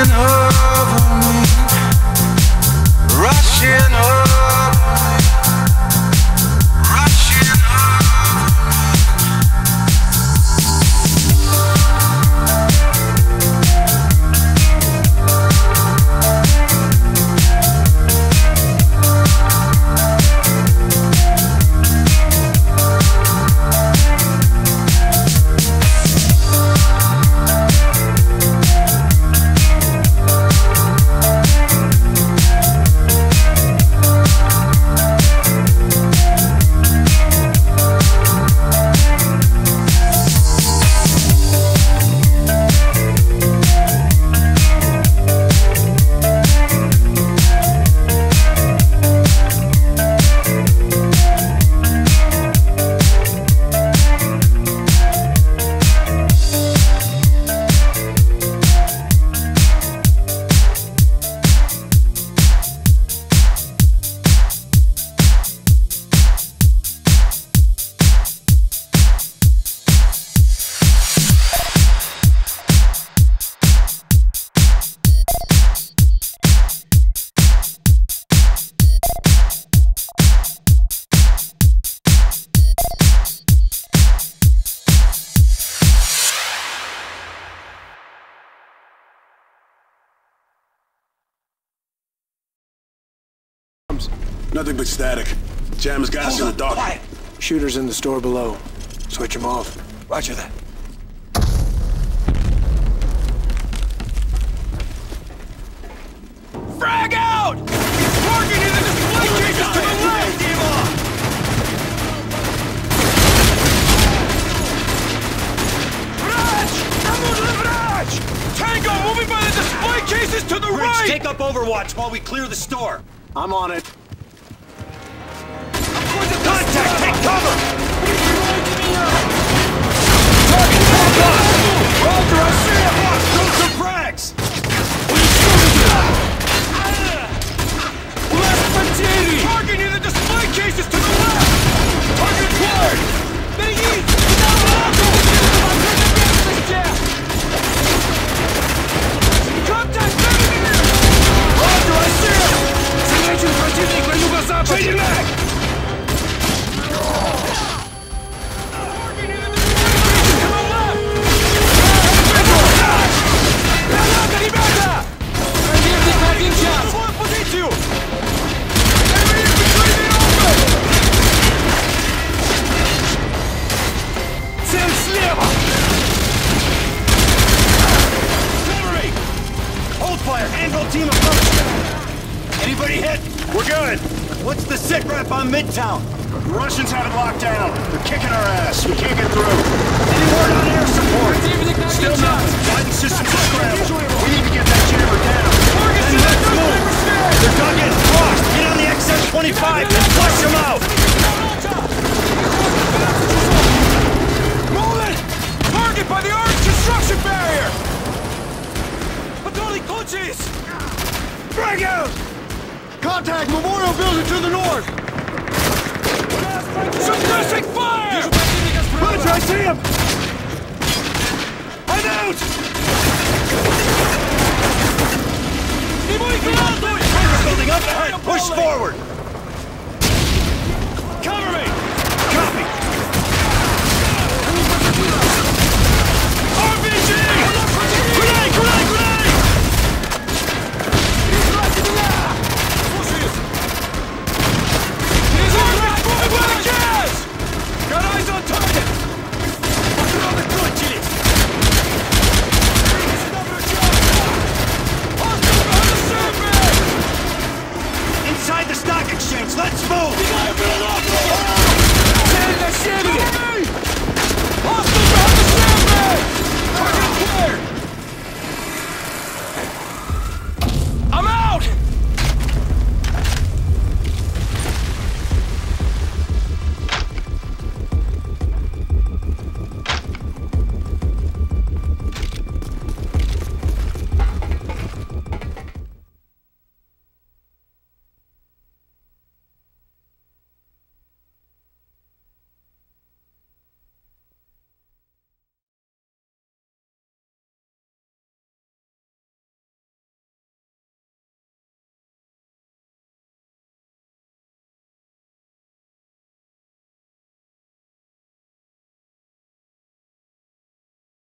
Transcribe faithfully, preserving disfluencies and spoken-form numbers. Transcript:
over me, rushing over me, rushing Nothing but static. Jam's got us in the dark. Quiet. Shooters in the store below. Switch them off. Roger that. Frag out! Target in the display cases to the left! Vrach! Vrach! Tango moving by the display cases to the Rich, right! take up Overwatch while we clear the store. I'm on it. Contact! Take cover! Target back up! Roger, I see him! Throw some frags! Left потери! Target in the display cases to the left! Target acquired! Берегись! На атаку! Открыта местность! Contact enemy! Roger, I see him! Замечен противник на юго-западе! Changing back! Team approach! Anybody hit? We're good! What's the sit rep on Midtown? The Russians have it locked down. They're kicking our ass. We can't get through. Any word on air support? Still nothing. Guidance systems are scrambled. We need to get that jammer down. Then let's move! They're dug in! Frost! Get on the X M twenty-five and flush them out! Moving! Target by the armed construction barrier! Подолий кончились! Frag out! Contact Memorial Building to the north! Suppressing fire! Rich, I see him!